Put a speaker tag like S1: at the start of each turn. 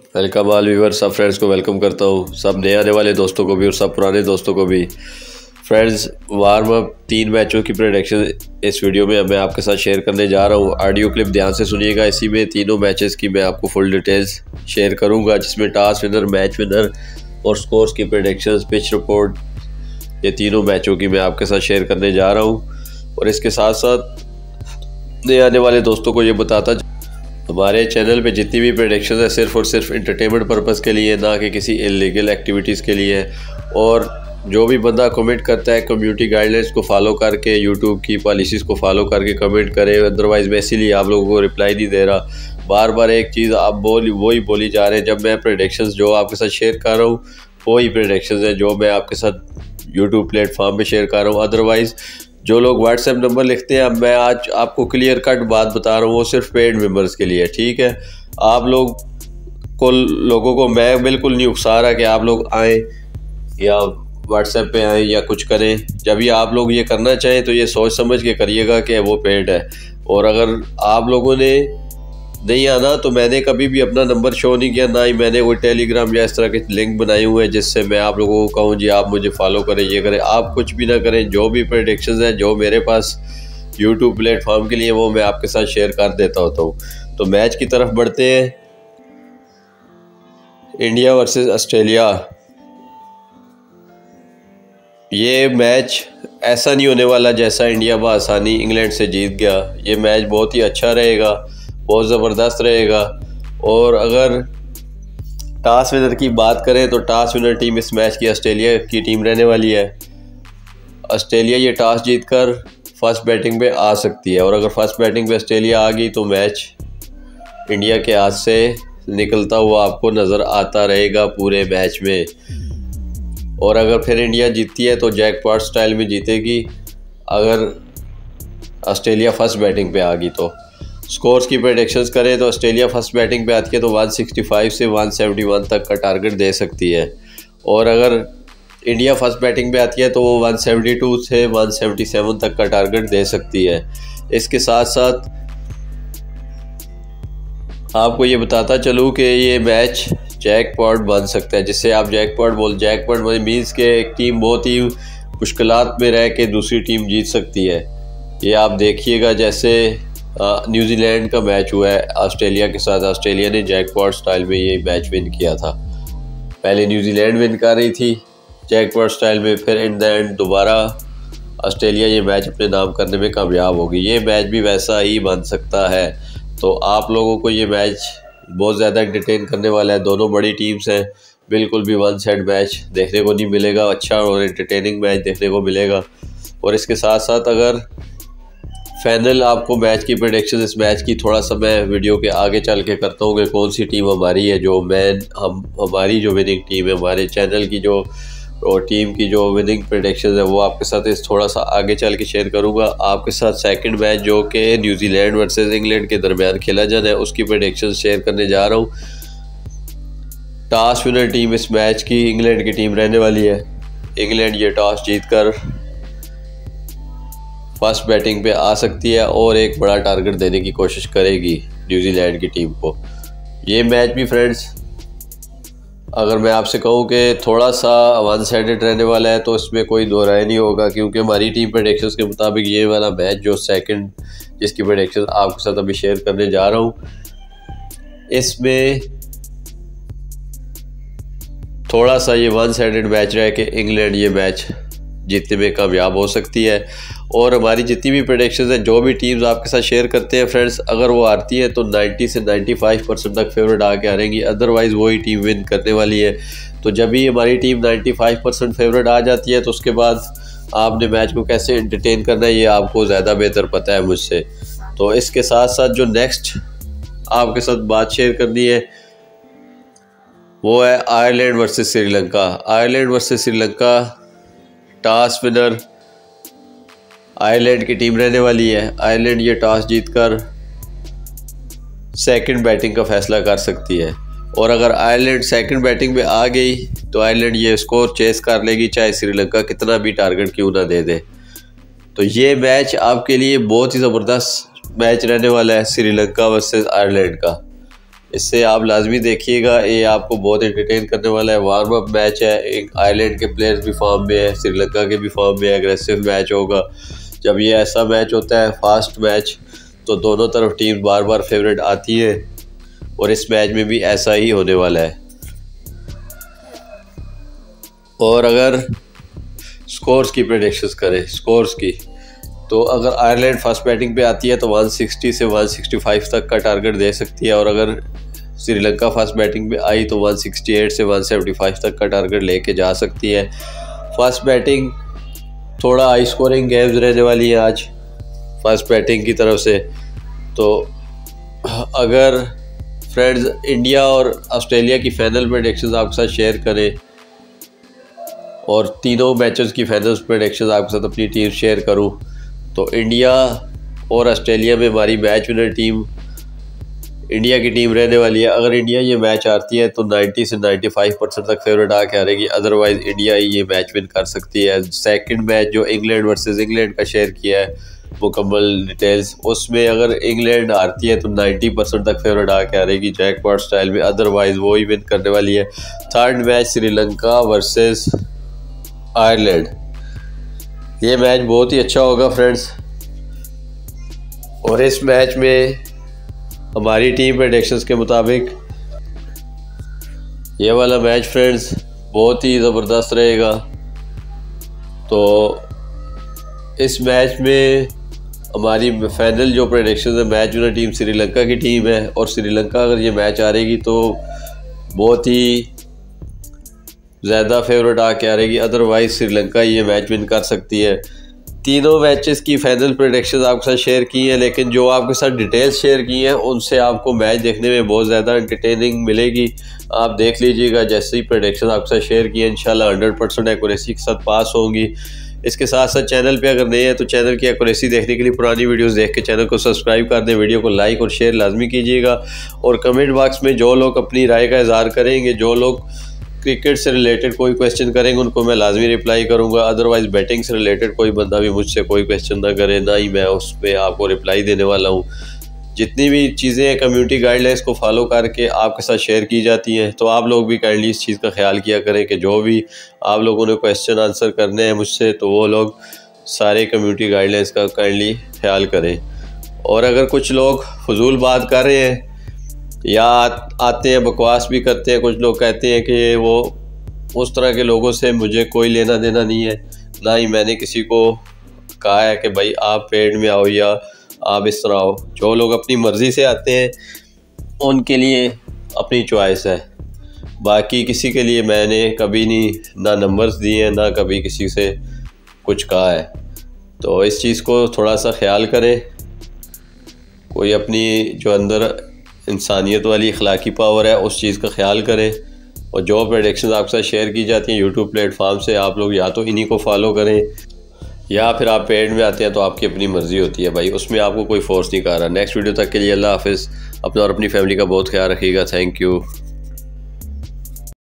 S1: Welcome all viewer, सब friends को welcome करता हूँ, सब नए आने वाले दोस्तों को भी और सब पुराने दोस्तों को भी। फ्रेंड्स, वार्म अप 3 मैचों की प्रेडिक्शन इस वीडियो में मैं आपके साथ शेयर करने जा रहा हूँ। ऑडियो क्लिप ध्यान से सुनिएगा। इसी में तीनों मैचेस की मैं आपको फुल डिटेल्स शेयर करूँगा, जिसमें टॉस विनर, मैच विनर और स्कोर्स की प्रेडिक्शंस, पिच रिपोर्ट, ये तीनों मैचों की मैं आपके साथ शेयर करने जा रहा हूँ। और इसके साथ साथ नए आने वाले दोस्तों को ये बताता, हमारे चैनल पे जितनी भी प्रेडिक्शन है सिर्फ और सिर्फ इंटरटेनमेंट पर्पज़ के लिए, ना कि किसी इलीगल एक्टिविटीज़ के लिए। और जो भी बंदा कमेंट करता है कम्युनिटी गाइडलाइंस को फॉलो करके, यूट्यूब की पॉलिसीज़ को फॉलो करके कमेंट करे। अदरवाइज़ मैं इसीलिए आप लोगों को रिप्लाई नहीं दे रहा। बार बार एक चीज़ आप वही बोली जा रहे हैं। जब मैं प्रेडिक्शंस जो आपके साथ शेयर कर रहा हूँ वही प्रेडिक्शंस है जो मैं आपके साथ यूट्यूब प्लेटफॉर्म पे शेयर कर रहा हूँ। अदरवाइज़ जो लोग व्हाट्सएप नंबर लिखते हैं, अब मैं आज आपको क्लियर कट बात बता रहा हूँ, वो सिर्फ पेड मेंबर्स के लिए, ठीक है। आप लोगों को मैं बिल्कुल नहीं उकसा रहा कि आप लोग आएँ या व्हाट्सएप पे आएँ या कुछ करें। जब ये आप लोग ये करना चाहें तो ये सोच समझ के करिएगा कि वो पेड है। और अगर आप लोगों ने नहीं आना तो मैंने कभी भी अपना नंबर शो नहीं किया, ना ही मैंने कोई टेलीग्राम या इस तरह के लिंक बनाए हुए हैं जिससे मैं आप लोगों को कहूँ जी आप मुझे फॉलो करें, ये करें। आप कुछ भी ना करें। जो भी प्रेडिक्शंस हैं जो मेरे पास यूट्यूब प्लेटफॉर्म के लिए, वो मैं आपके साथ शेयर कर देता होता हूँ। तो मैच की तरफ बढ़ते हैं। इंडिया वर्सेस ऑस्ट्रेलिया, ये मैच ऐसा नहीं होने वाला जैसा इंडिया बआसानी इंग्लैंड से जीत गया। ये मैच बहुत ही अच्छा रहेगा, बहुत ज़बरदस्त रहेगा। और अगर टॉस विनर की बात करें तो टॉस विनर टीम इस मैच की ऑस्ट्रेलिया की टीम रहने वाली है। ऑस्ट्रेलिया ये टॉस जीतकर फर्स्ट बैटिंग पे आ सकती है, और अगर फर्स्ट बैटिंग पे ऑस्ट्रेलिया आ गई तो मैच इंडिया के हाथ से निकलता हुआ आपको नज़र आता रहेगा पूरे मैच में। और अगर फिर इंडिया जीतती है तो जैकपॉट स्टाइल में जीतेगी, अगर ऑस्ट्रेलिया फर्स्ट बैटिंग पे आ गई तो। स्कोर्स की प्रेडिक्शंस करें तो ऑस्ट्रेलिया फर्स्ट बैटिंग पे आती है तो 165 से 171 तक का टारगेट दे सकती है। और अगर इंडिया फर्स्ट बैटिंग पे आती है तो वो 172 से 177 तक का टारगेट दे सकती है। इसके साथ साथ आपको ये बताता चलूँ कि ये मैच जैकपॉट बन सकता है, जिससे आप जैकपॉट मीन्स के एक टीम बहुत ही मुश्किलात में रह के दूसरी टीम जीत सकती है। ये आप देखिएगा, जैसे न्यूजीलैंड का मैच हुआ है ऑस्ट्रेलिया के साथ। ऑस्ट्रेलिया ने जैकपॉट स्टाइल में ये मैच विन किया था। पहले न्यूजीलैंड विन कर रही थी जैकपॉट स्टाइल में, फिर इन द एंड दोबारा ऑस्ट्रेलिया ये मैच अपने नाम करने में कामयाब होगी। ये मैच भी वैसा ही बन सकता है। तो आप लोगों को ये मैच बहुत ज़्यादा एंटरटेन करने वाला है। दोनों बड़ी टीम्स हैं, बिल्कुल भी वन साइड मैच देखने को नहीं मिलेगा। अच्छा और एंटरटेनिंग मैच देखने को मिलेगा। और इसके साथ साथ अगर फाइनल आपको मैच की प्रेडिक्शन इस मैच की थोड़ा सा मैं वीडियो के आगे चल के करता हूँ कि कौन सी टीम हमारी है जो हमारी जो विनिंग टीम है, हमारे चैनल की जो और टीम की जो विनिंग प्रेडिक्शन है, वो आपके साथ इस थोड़ा सा आगे चल के शेयर करूँगा। आपके साथ सेकंड मैच जो कि न्यूजीलैंड वर्सेस इंग्लैंड के दरमियान खेला जाना है, उसकी प्रेडिक्शन शेयर करने जा रहा हूँ। टॉस विनर टीम इस मैच की इंग्लैंड की टीम रहने वाली है। इंग्लैंड ये टॉस जीतकर फर्स्ट बैटिंग पे आ सकती है और एक बड़ा टारगेट देने की कोशिश करेगी न्यूजीलैंड की टीम को। ये मैच भी फ्रेंड्स, अगर मैं आपसे कहूँ कि थोड़ा सा वन साइडेड रहने वाला है तो इसमें कोई दो राय नहीं होगा, क्योंकि हमारी टीम प्रेडिक्शंस के मुताबिक ये वाला मैच जो सेकंड जिसकी प्रेडिक्शन आपके साथ अभी शेयर करने जा रहा हूँ, इसमें थोड़ा सा ये वन साइडेड मैच रह के इंग्लैंड ये मैच जीतने में कामयाब हो सकती है। और हमारी जितनी भी प्रेडिक्शंस हैं, जो भी टीम्स आपके साथ शेयर करते हैं फ्रेंड्स, अगर वो आती है तो 90 से 95% तक फेवरेट आके हारेंगी, अदरवाइज़ वही टीम विन करने वाली है। तो जब भी हमारी टीम 95% फेवरेट आ जाती है तो उसके बाद आपने मैच को कैसे एंटरटेन करना है ये आपको ज़्यादा बेहतर पता है मुझसे। तो इसके साथ साथ जो नेक्स्ट आपके साथ बात शेयर करनी है वो है Ireland versus Sri Lanka. Ireland versus Sri Lanka, toss winner Ireland की टीम रहने वाली है। आयरलैंड ये टॉस जीतकर सेकंड बैटिंग का फैसला कर सकती है, और अगर आयरलैंड सेकंड बैटिंग पे आ गई तो आयरलैंड ये स्कोर चेस कर लेगी, चाहे श्रीलंका कितना भी टारगेट क्यों ना दे दे। तो ये मैच आपके लिए बहुत ही ज़बरदस्त मैच रहने वाला है, श्रीलंका वर्सेस आयरलैंड का। इससे आप लाजमी देखिएगा, ये आपको बहुत एंटरटेन करने वाला है। वार्म अप मैच है, एक आयरलैंड के प्लेयर्स भी फॉर्म में है, श्रीलंका के भी फॉर्म में है, एग्रेसिव मैच होगा। जब ये ऐसा मैच होता है फास्ट मैच, तो दोनों तरफ टीम बार बार फेवरेट आती है और इस मैच में भी ऐसा ही होने वाला है। और अगर स्कोर्स की प्रेडिक्शंस करें, स्कोर्स की, तो अगर आयरलैंड फर्स्ट बैटिंग पे आती है तो 160 से 165 तक का टारगेट दे सकती है, और अगर श्रीलंका फर्स्ट बैटिंग पे आई तो 168 से 175 तक का टारगेट लेके जा सकती है। फर्स्ट बैटिंग थोड़ा हाई स्कोरिंग गेम्स रहने वाली है आज फर्स्ट बैटिंग की तरफ से। तो अगर फ्रेंड्स इंडिया और ऑस्ट्रेलिया की फाइनल प्रेडिक्शंस आपके साथ शेयर करें और तीनों मैचेस की फाइनल प्रेडिक्शंस आपके साथ अपनी टीम शेयर करूं, तो इंडिया और ऑस्ट्रेलिया में हमारी मैच विनर टीम इंडिया की टीम रहने वाली है। अगर इंडिया ये मैच हारती है तो 90 से 95% तक फेवरेट आके हारेगी, अदरवाइज़ इंडिया ही ये मैच विन कर सकती है। सेकंड मैच जो इंग्लैंड वर्सेस इंग्लैंड का शेयर किया है मुकम्मल डिटेल्स, उसमें अगर इंग्लैंड हारती है तो 90% तक फेवरेट आके हारेगी जैकपॉट स्टाइल में, अदरवाइज़ वो ही विन करने वाली है। Third match Sri Lanka versus Ireland, ये मैच बहुत ही अच्छा होगा फ्रेंड्स। और इस मैच में हमारी टीम प्रेडिक्शंस के मुताबिक ये वाला मैच फ्रेंड्स बहुत ही ज़बरदस्त रहेगा। तो इस मैच में हमारी फाइनल जो प्रेडिक्शंस है, मैच विनर टीम श्रीलंका की टीम है, और श्रीलंका अगर ये मैच हारेगी तो बहुत ही ज़्यादा फेवरेट आके आ रहेगी, अदरवाइज़ श्रीलंका ये मैच विन कर सकती है। तीनों मैचेस की फाइनल प्रेडिक्शंस आपके साथ शेयर की हैं, लेकिन जो आपके साथ डिटेल्स शेयर की हैं उनसे आपको मैच देखने में बहुत ज़्यादा एंटरटेनिंग मिलेगी। आप देख लीजिएगा, जैसे ही प्रेडिक्शंस आपके साथ शेयर की हैं इंशाल्लाह 100% एक्यूरेसी के साथ पास होंगी। इसके साथ साथ चैनल पे अगर नए हैं तो चैनल की एक्यूरेसी देखने के लिए पुरानी वीडियोस देख के चैनल को सब्सक्राइब कर दें, वीडियो को लाइक और शेयर लाजमी कीजिएगा। और कमेंट बॉक्स में जो लोग अपनी राय का इजहार करेंगे, जो लोग क्रिकेट से रिलेटेड कोई क्वेश्चन करेंगे उनको मैं लाजमी रिप्लाई करूंगा, अदरवाइज़ बैटिंग से रिलेटेड कोई बंदा भी मुझसे कोई क्वेश्चन ना करे, ना ही मैं उस पर आपको रिप्लाई देने वाला हूं। जितनी भी चीज़ें हैं कम्युनिटी गाइडलाइंस को फॉलो करके आपके साथ शेयर की जाती हैं, तो आप लोग भी काइंडली इस चीज़ का ख्याल किया करें कि जो भी आप लोगों ने क्वेश्चन आंसर करने हैं मुझसे, तो वो लोग सारे कम्युनिटी गाइडलाइंस का काइंडली ख्याल करें। और अगर कुछ लोग फजूल बात कर रहे हैं या आते हैं बकवास भी करते हैं, कुछ लोग कहते हैं कि वो उस तरह के लोगों से मुझे कोई लेना देना नहीं है, ना ही मैंने किसी को कहा है कि भाई आप पेड में आओ या आप इस तरह आओ। जो लोग अपनी मर्ज़ी से आते हैं उनके लिए अपनी चॉइस है, बाकी किसी के लिए मैंने कभी नहीं ना नंबर्स दिए हैं, ना कभी किसी से कुछ कहा है। तो इस चीज़ को थोड़ा सा ख्याल करें, कोई अपनी जो अंदर इंसानियत वाली अखलाकी पावर है उस चीज़ का ख्याल करें। और जो प्रेडिक्शंस आपके साथ शेयर की जाती हैं यूट्यूब प्लेटफॉर्म से, आप लोग या तो इन्हीं को फॉलो करें या फिर आप पेड में आते हैं तो आपकी अपनी मर्ज़ी होती है भाई, उसमें आपको कोई फोर्स नहीं कर रहा। नेक्स्ट वीडियो तक के लिए अल्लाह हाफिज़। अपना और अपनी फैमिली का बहुत ख्याल रखिएगा। Thank you.